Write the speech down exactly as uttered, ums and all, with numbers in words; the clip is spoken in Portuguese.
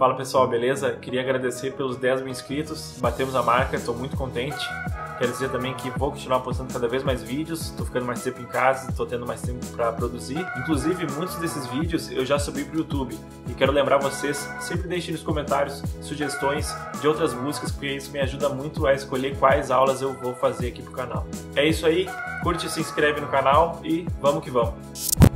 Fala pessoal, beleza? Queria agradecer pelos dez mil inscritos, batemos a marca, estou muito contente. Quero dizer também que vou continuar postando cada vez mais vídeos, estou ficando mais tempo em casa, estou tendo mais tempo para produzir. Inclusive, muitos desses vídeos eu já subi para o YouTube. E quero lembrar vocês, sempre deixem nos comentários sugestões de outras músicas, porque isso me ajuda muito a escolher quais aulas eu vou fazer aqui pro canal. É isso aí, curte, se inscreve no canal e vamos que vamos!